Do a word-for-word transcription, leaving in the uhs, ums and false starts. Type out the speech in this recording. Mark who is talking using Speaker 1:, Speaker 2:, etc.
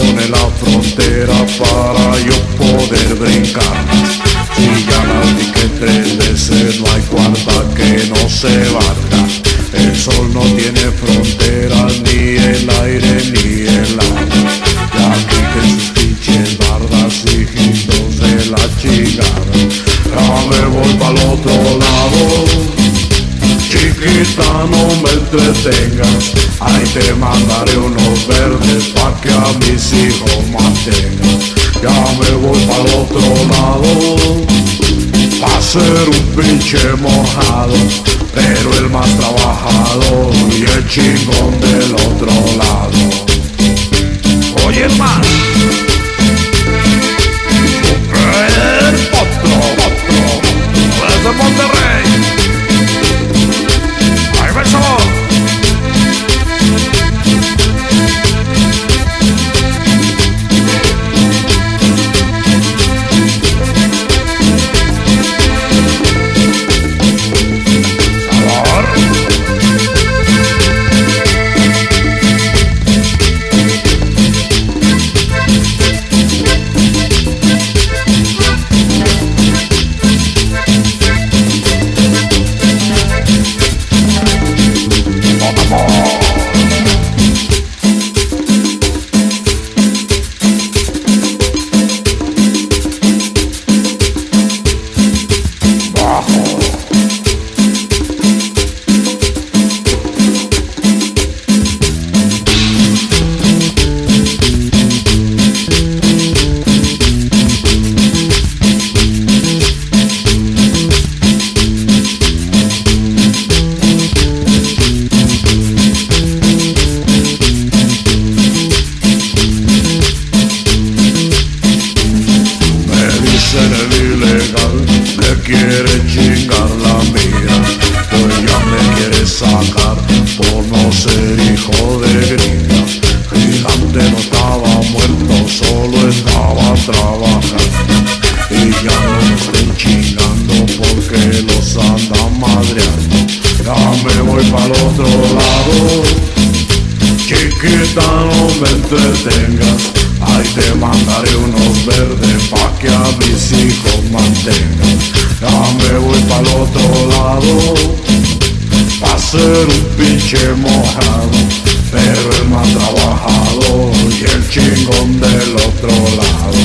Speaker 1: pone la frontera para yo poder brincar. Si ya la dije tres veces, no hay cuarta que no se valga. El sol no tiene fronteras, ni el aire ni el agua. Ya quiten sus pinches bardas, hijitos de la chingada. Ya me voy pa'l otro lado. Chiquita, no me entretengas, ahí te mandaré unos verdes pa' que a mis hijos mantengas. Ya me voy pa'l otro lado, pa' ser un pinche mojado, pero el más trabajador y el chingón del otro lado. Oye, hermano, super potro, potro, desde Monterrey. ¡Ahí va el sabor! Quiere chingar la mía, pues ya me quiere sacar por no ser hijo de gringa. Gigante no estaba muerto, solo estaba trabajando. Y ya no nos estén chingando porque los andan madreando. Ya me voy pa'l otro lado. Chiquita, no me entretengas, ahí te mandaré unos verdes pa' que a mis hijos mantengas. Ya me voy pa'l otro lado, pa' ser un pinche mojado, pero el más trabajador y el chingón del otro lado.